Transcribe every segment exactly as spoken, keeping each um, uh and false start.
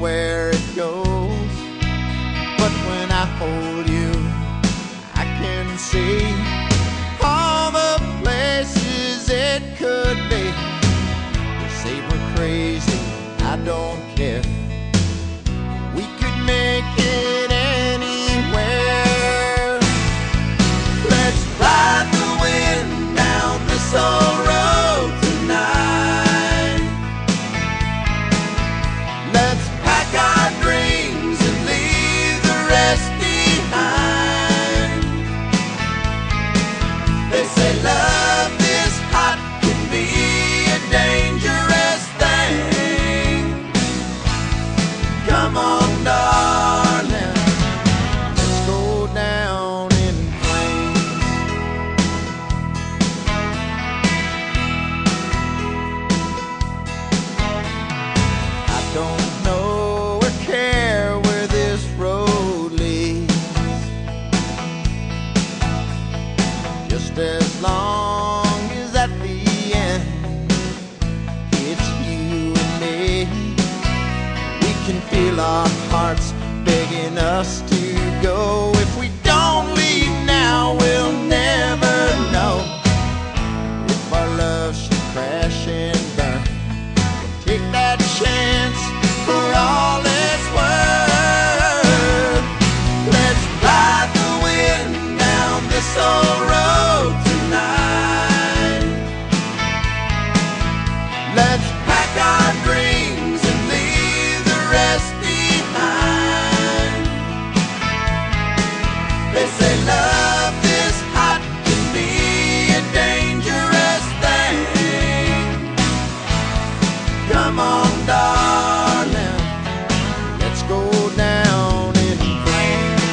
where it goes, but when I hold you, I can see all the places it could be. They say we're crazy, I don't care. We could make it anywhere. Let's ride the wind down this old road tonight. Let's pack our dreams and leave the rest behind. They say love this hot can be a dangerous thing. Come on, darling, let's go down in flames. I don't know or care where this road leads, just as long as at the end it's you and me. We can feel our hearts begging us to go. If we don't leave now, we'll never know. If our love should crash and burn, take that chance for all it's worth. Let's ride the wind down this old road tonight. Let's pack our dreams and leave the rest behind. They say love this hot can be a dangerous thing. Come on, darling, let's go down in flames.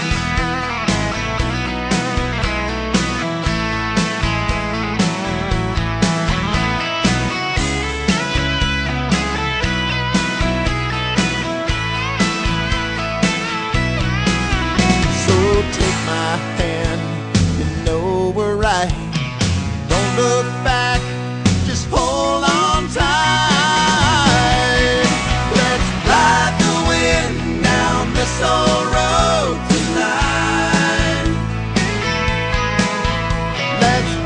So take my hand, you know we're right. Don't look back, just hold on tight. Let's ride the wind down this old road tonight. Let's